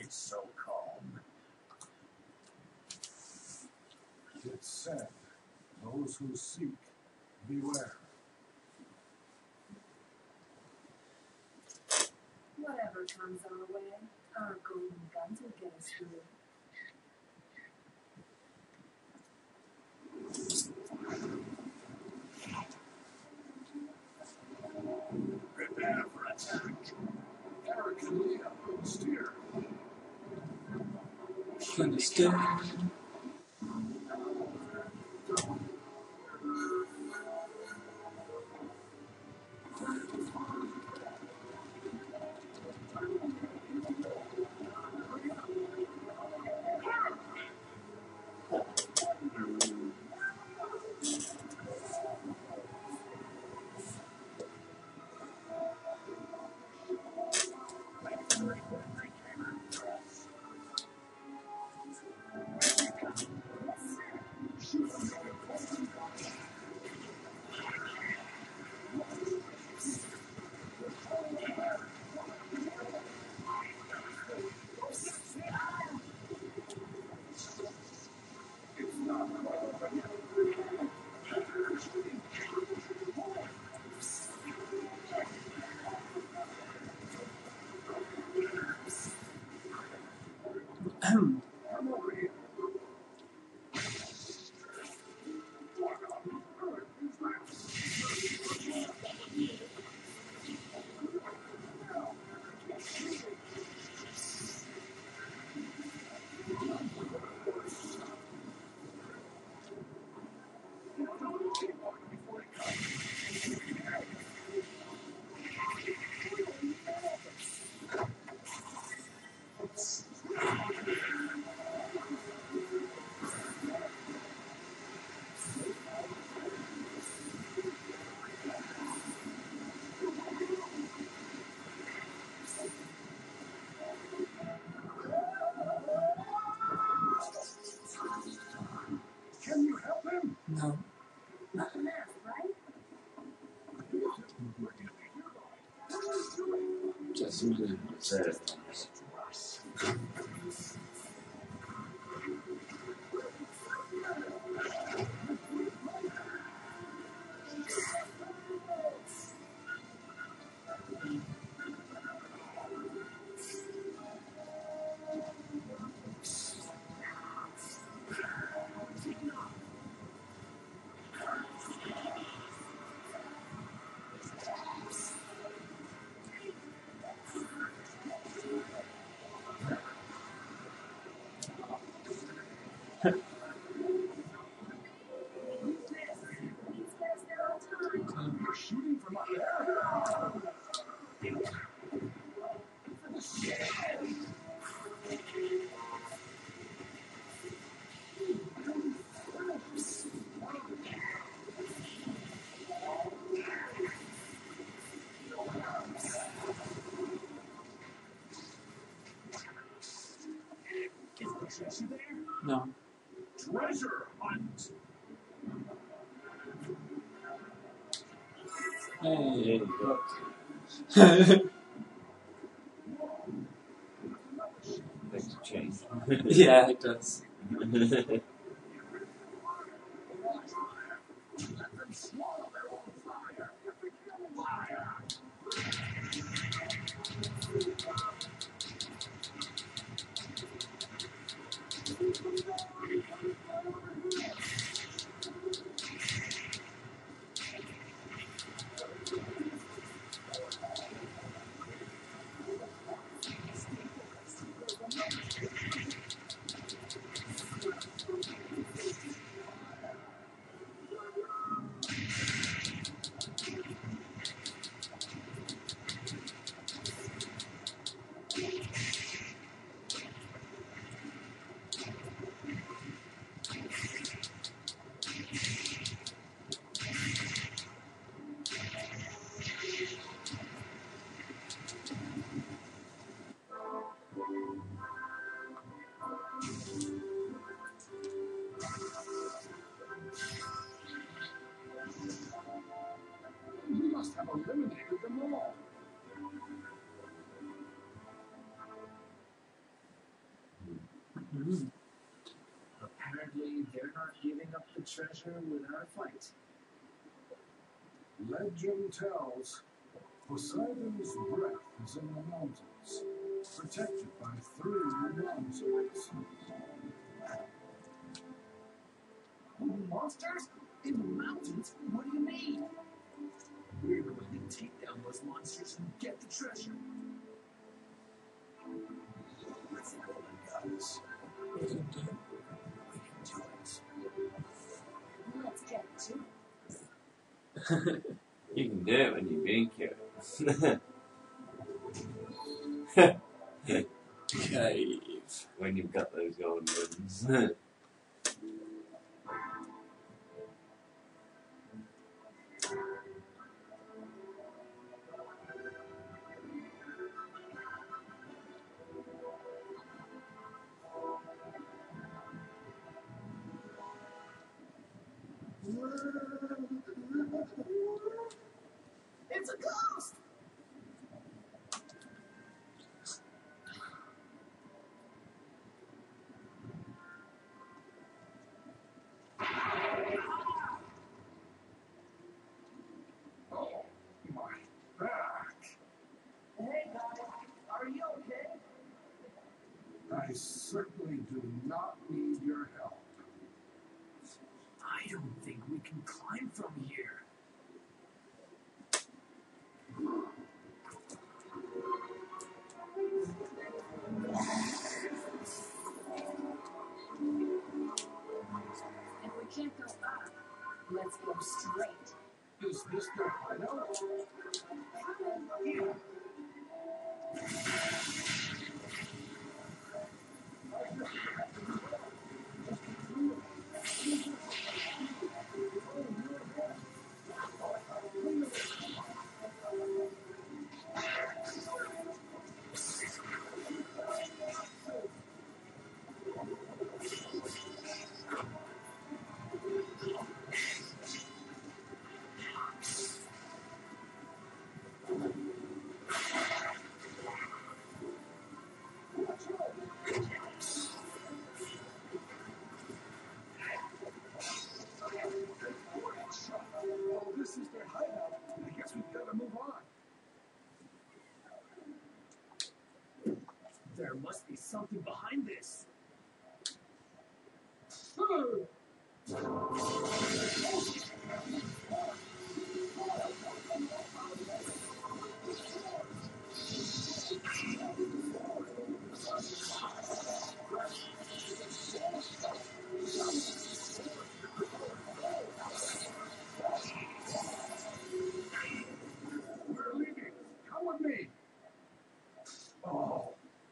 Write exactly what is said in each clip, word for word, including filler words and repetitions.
It's so calm. It's said, those who seek, beware. Whatever comes our way, our golden guns will get us through. Prepare for attack. Eric and Leah will steer. Understand. Ahem. Can you help him? No. Not the math, right? Just really sad. You're shooting from up there? Is he there? No. Treasure hunt. Hey. Makes a change. Yeah, it does. We must have eliminated them all. Mm. Apparently, they're not giving up the treasure without a fight. Legend tells Poseidon's breath is in the mountains, protected by three monsters. Monsters? In the mountains? What do you mean? We're going to take down those monsters and get the treasure. Let's go, guys. We can do it. We can do it. Let's get to it. You can do it when you're being curious. Cave. When you've got those golden rings. It's a ghost! Oh, my back. Hey guys, are you okay? I certainly do not need your help. I don't think we can climb from here. If we can't go up, let's go straight. Is this their hideout? Here. Well, this is their hideout. I guess we've got to move on. There must be something behind this. We're leaving. Come with me. Oh.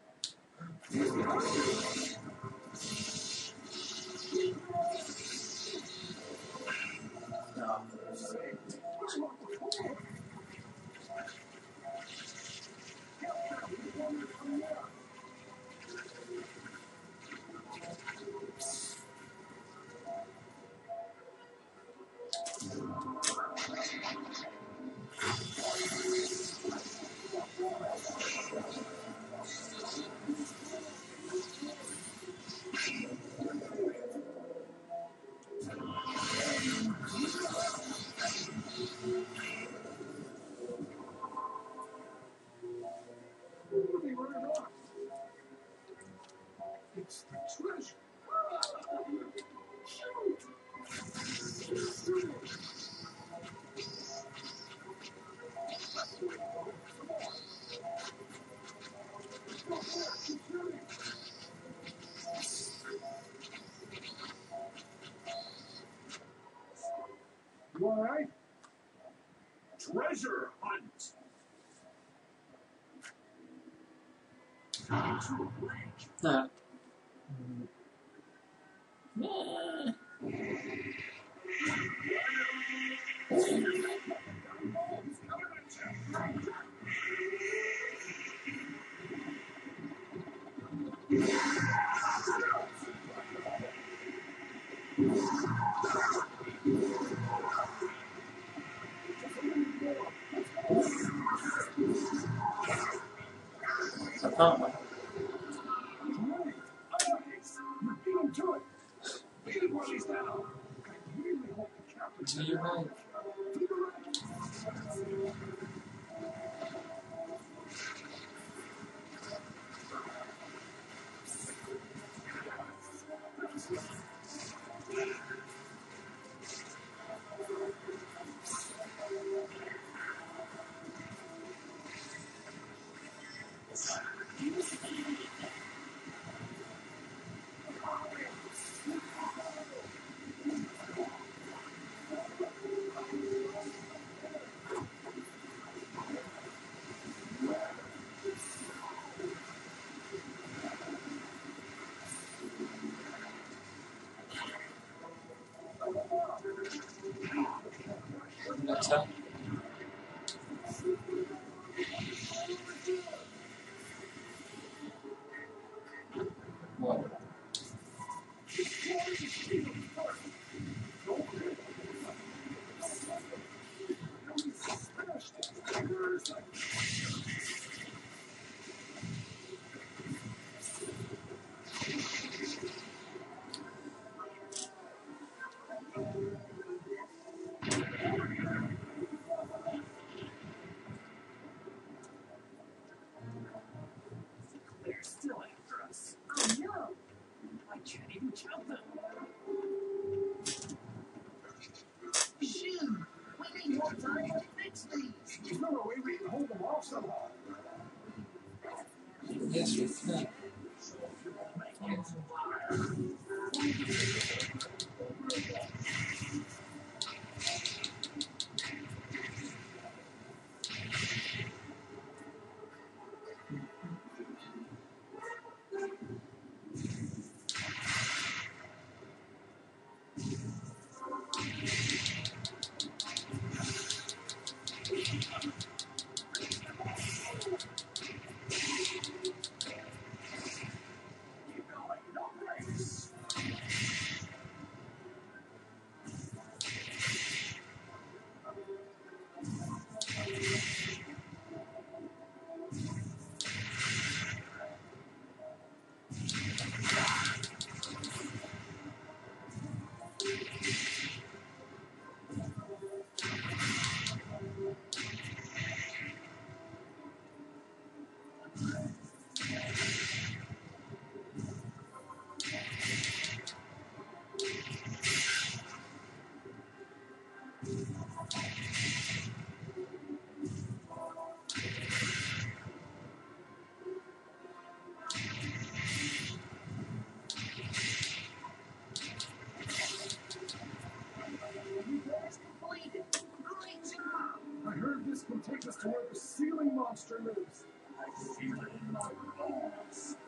They run it off. It's the treasure. You all right? Treasure hunt. Nah. Nah. Oh. Nice. appears like They're still after us. Oh no! I can't even count them. Shoot! We need more time to fix these. There's no way we can hold them off somehow. Yes, we can. Keep going, no breaks. I heard this can take us to where the ceiling monster lives. I feel it in my bones.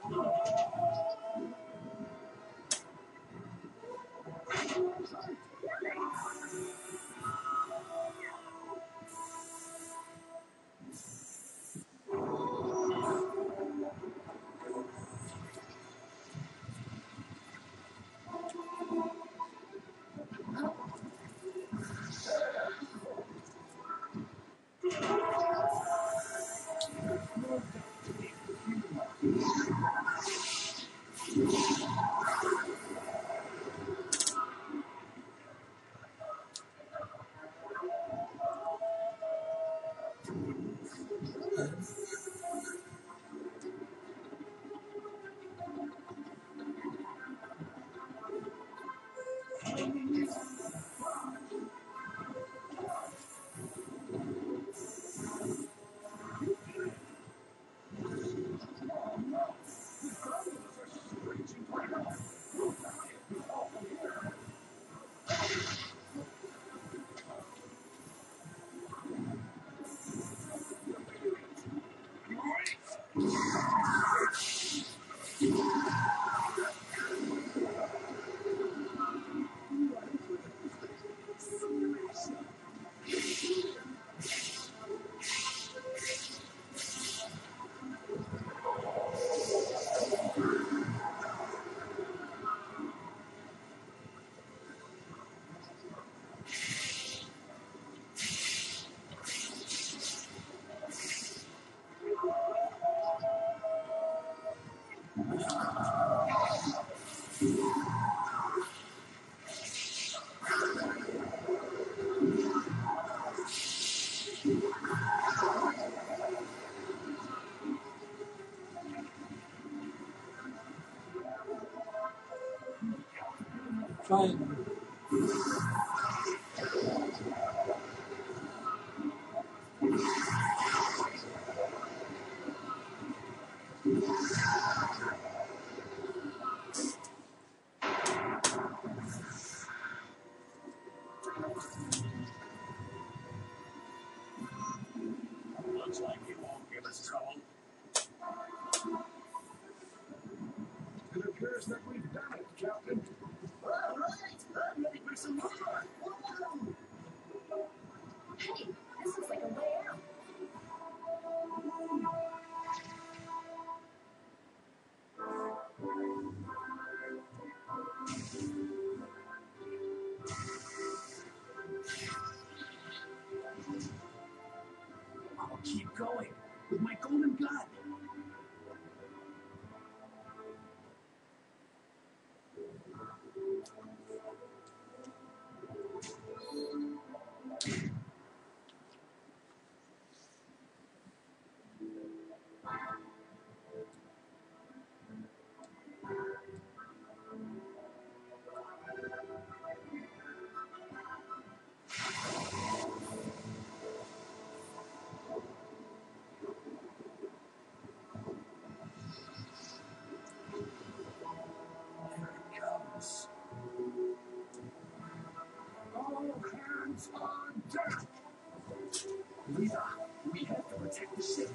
Fine. Looks like he won't give us trouble. It appears that we've done it, Captain. All right, I'm ready for some more. Whoa. Hey, this looks like a way out. keep going with my golden gun. All hands on deck! Lisa, we have to protect the ship.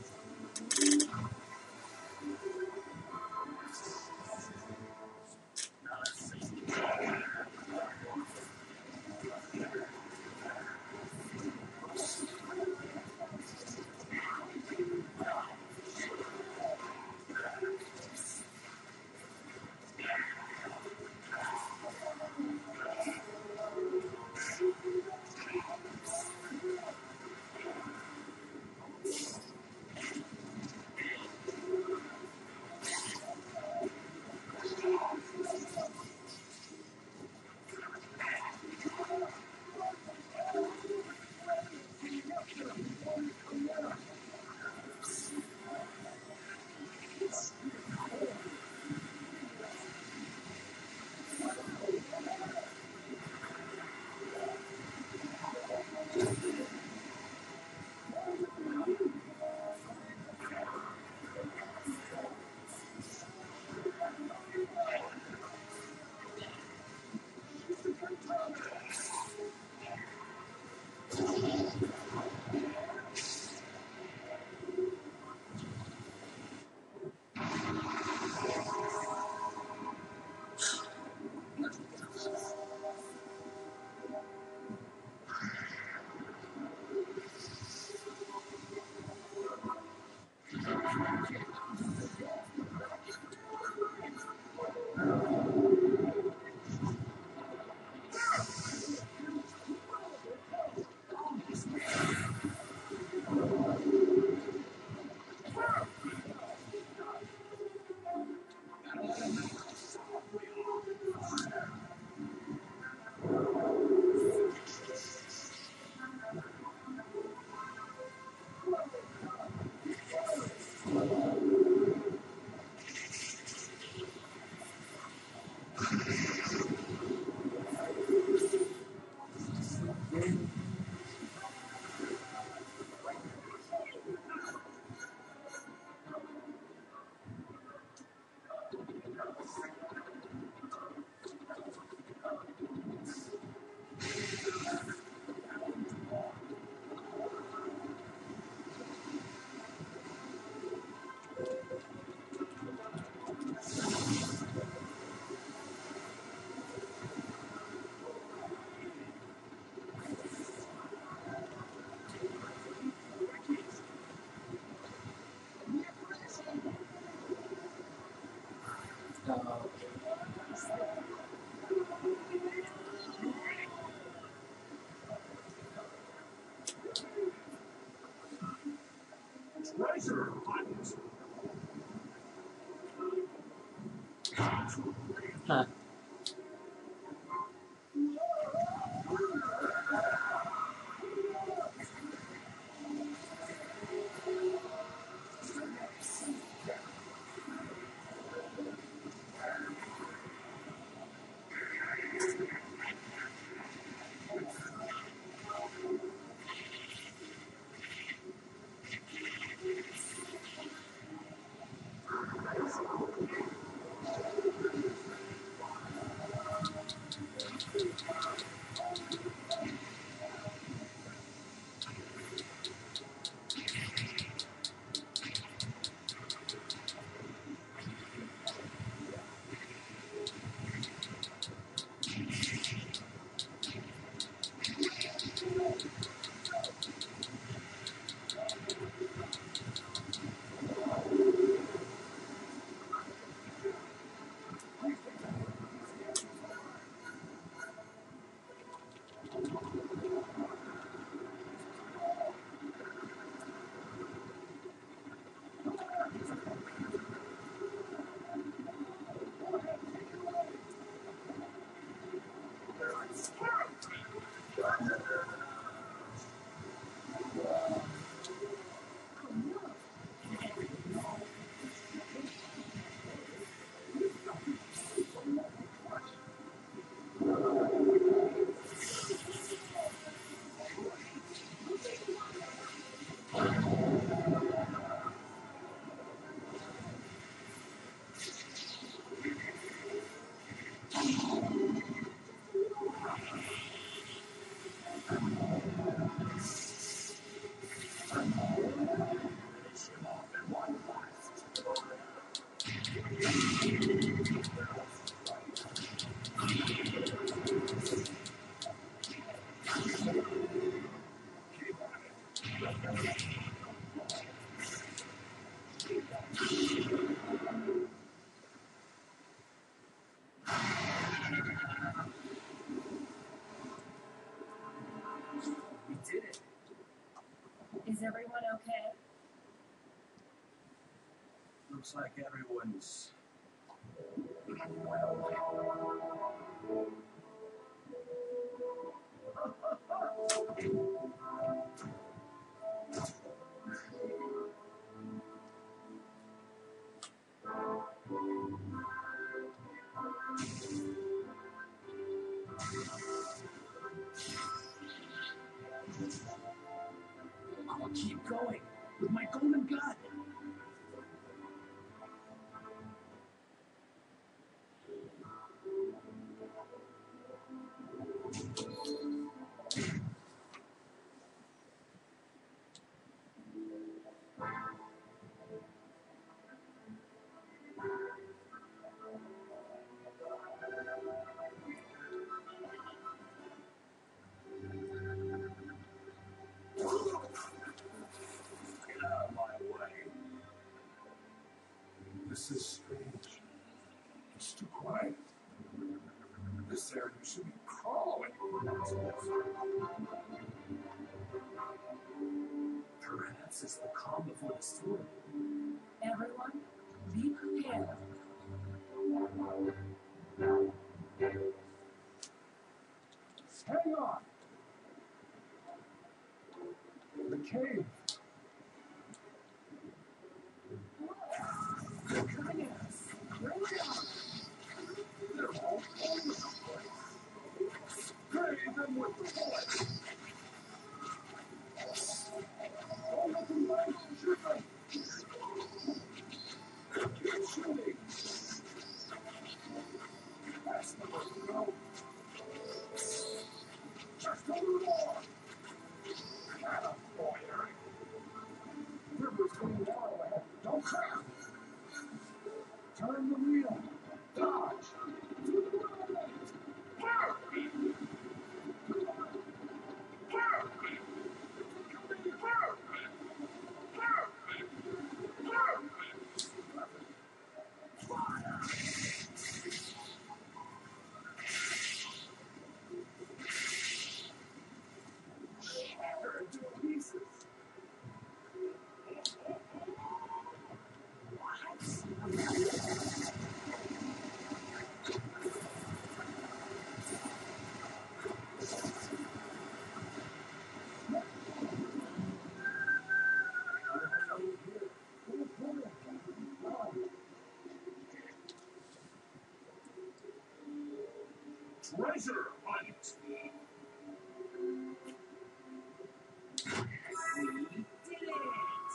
Uh, Treasure hunt! huh. Looks like everyone's I'll keep going with my golden gun. Get out of my way. This is strange. It's too quiet. This area should be crawling. Perhaps it's the calm before the storm. Everyone, be prepared. Hang on. The cave. Goodness. Bring it on. They're all over the place. Spray them with the bullets. Don't let them land on shipping. Keep shooting. That's the way to go. Just a little more. Atta boy, Eric. River's going narrow ahead. Don't crash. Turn the wheel. Dodge. To the right. Work. Work. Work. Work. Work. Fire. Shatter into pieces. Treasure hunt. We did it.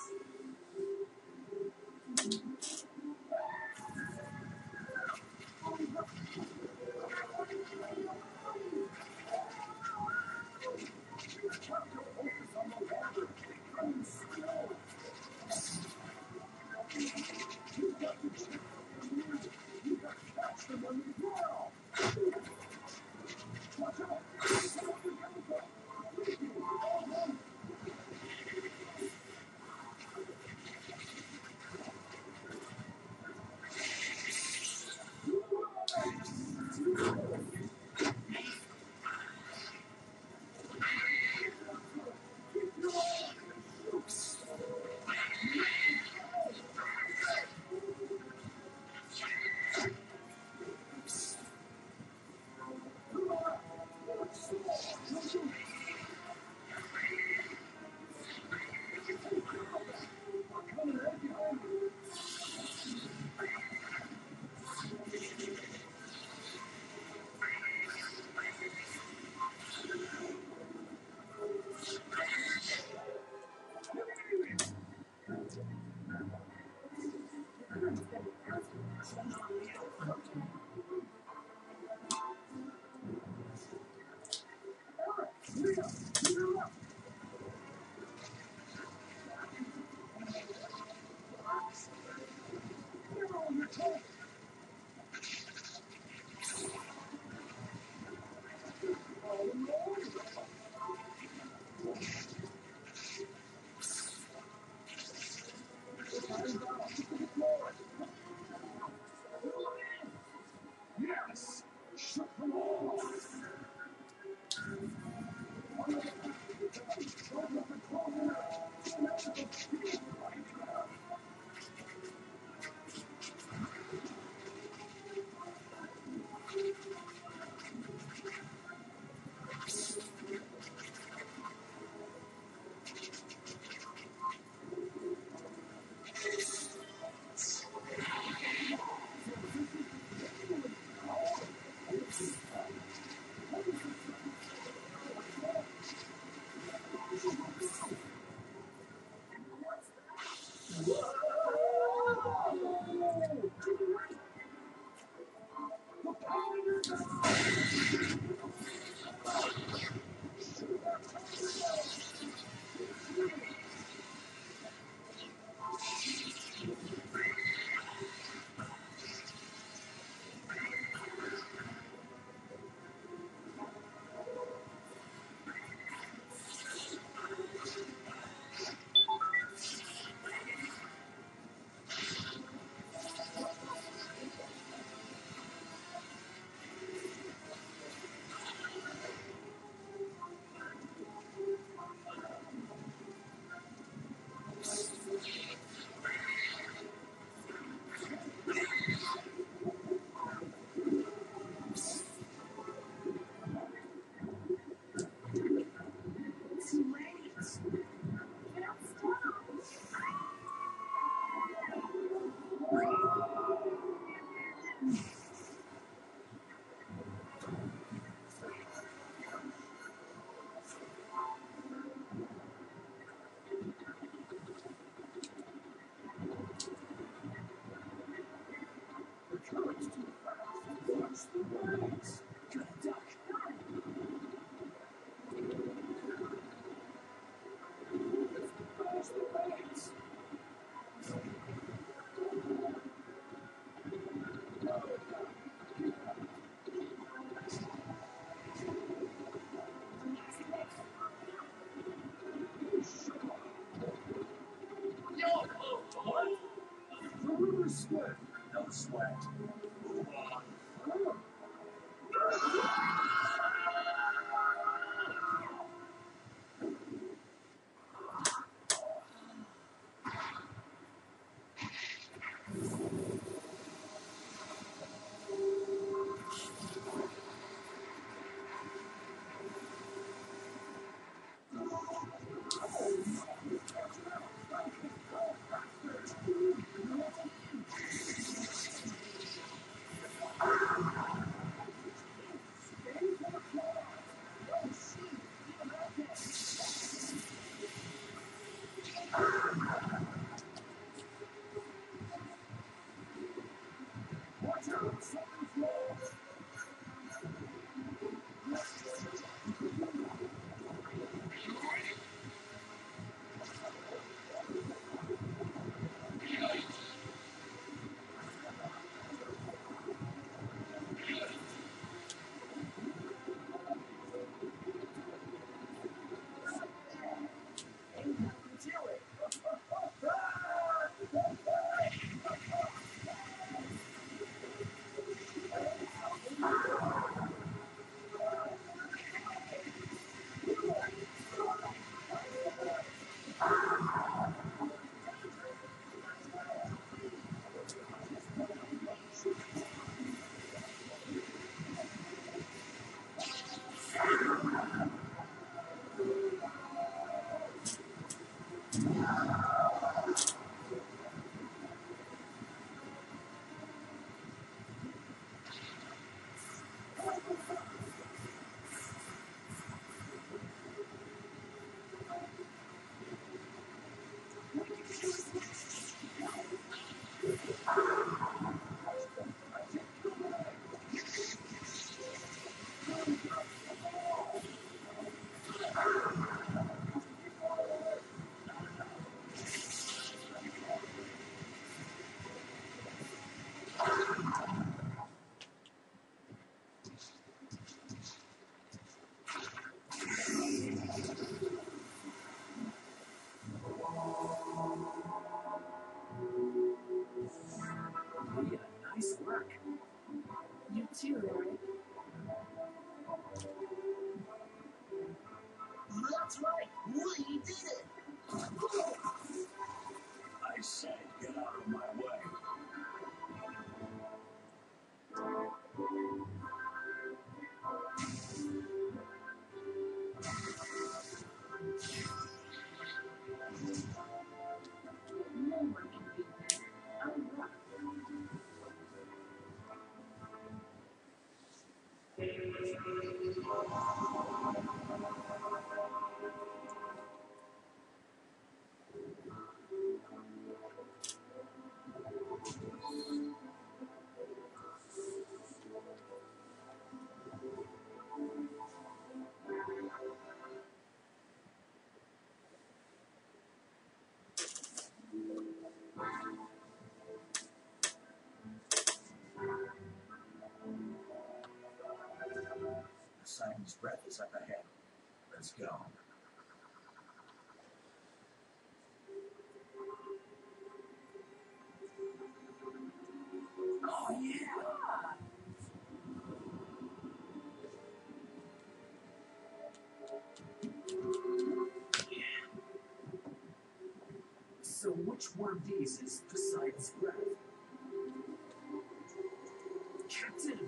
Yes! Shut them off! Sweat. No sweat. Move on. Yeah, nice work. You too, Larry. That's right. We did it. I said, get out of my way. No one can beat that. I'm rough. Poseidon's breath is up ahead. Let's go. Oh, yeah. So which one of these is Poseidon's breath? Captain!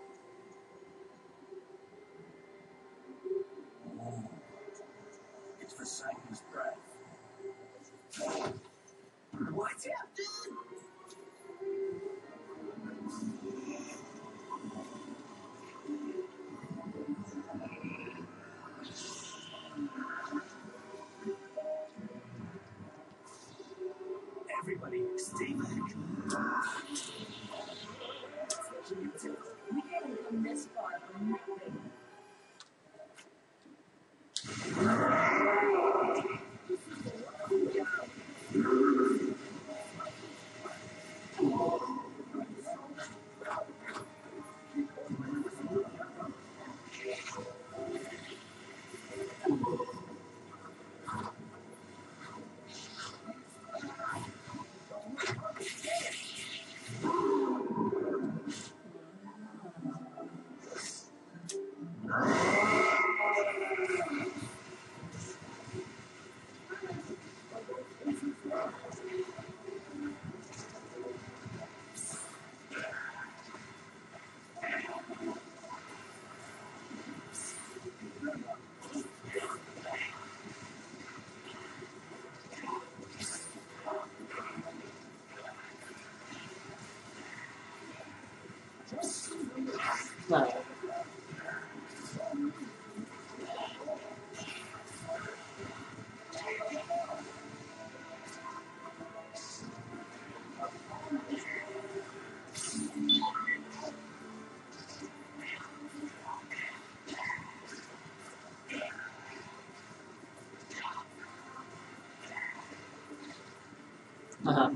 Oh, it's Poseidon's breath. What? Captain! Everybody, stay back. What you do? We haven't come this far for nothing. No. Uh-huh.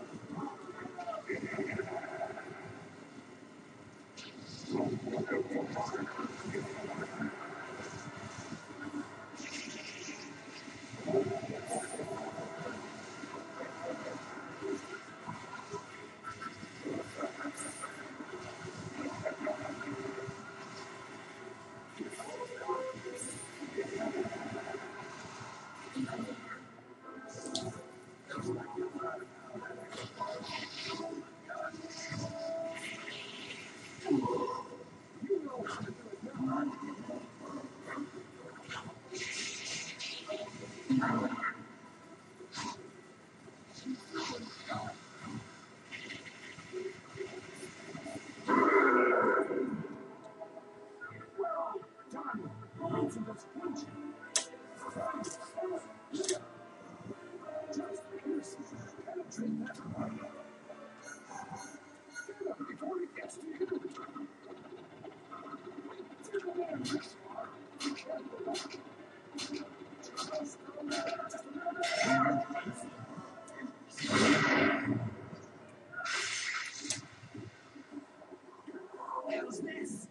How's this?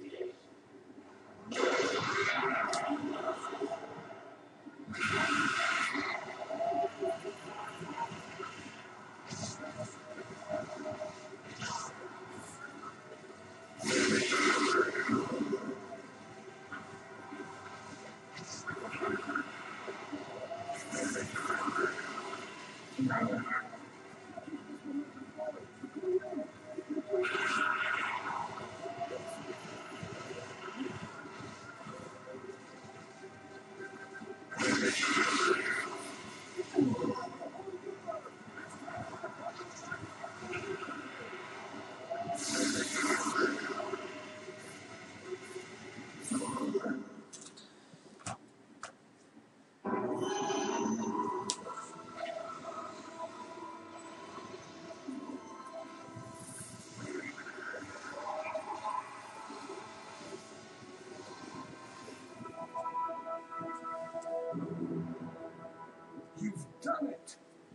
You've done it!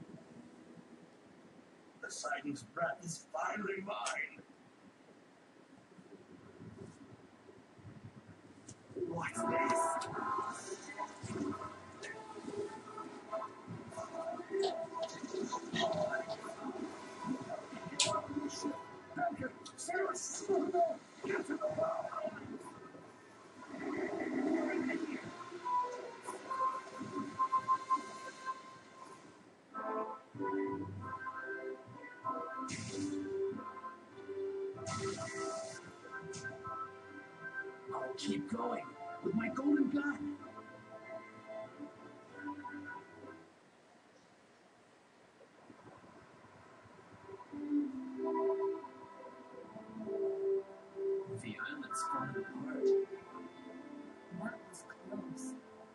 Poseidon's breath is finally mine! What's this? Patrick, Sarah, get to the ball. I'll keep going with my golden gun. The island's falling apart. That was close.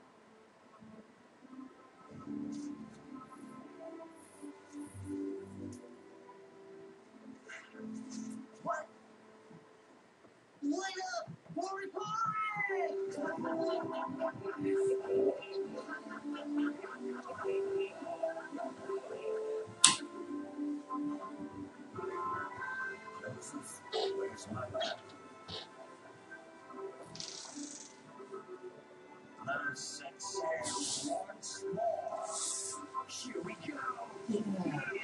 What? Light up! Party, Where's my map? Let us set sail once more. Here we go.